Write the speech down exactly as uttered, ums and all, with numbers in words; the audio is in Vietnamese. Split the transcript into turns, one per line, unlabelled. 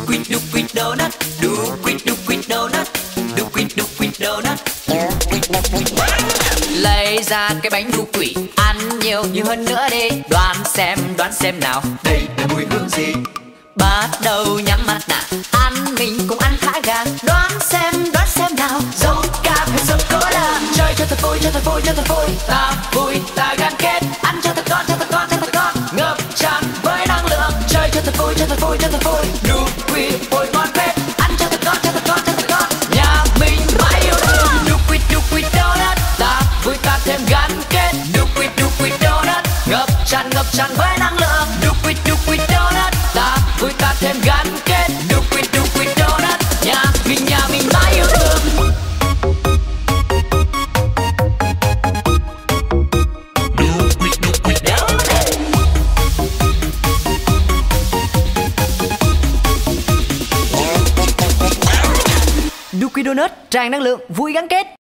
quýt đu quýt donut, đu quýt đu quýt donut, đu quýt đu quýt donut. Lấy ra cái bánh đu quỷ, ăn nhiều nhiều hơn nữa đi. Đoán xem đoán xem nào, đây là mùi hương gì? Bắt đầu nhắm mắt nào, ăn mình cũng ăn khá gà. Đoán xem đoán xem nào, giống cam hay giống cola? Chơi cho thật vui cho thật vui cho thật vui, ta vui ta gắn kết. Ăn cho thật ngon cho thật ngon cho thật ngon, ngập tràn với năng lượng. Chơi cho thật vui cho thật vui cho thật vui, đu quýt ôi ngon phết. Ăn cho thật ngon cho thật ngon cho thật ngon, nhà mình mãi yêu thương. Đu quýt đu quýt donut, ta vui ta thêm gắn kết. Đu quýt đu quýt donut, ngập tràn ngập tràn với năng lượng. Đu quýt đu quýt donut, ta vui ta thêm gắn kết. Đu quýt đu quýt donut, nhà mình nhà mình mãi yêu thương. Đu quýt donut tràn năng lượng vui gắn kết.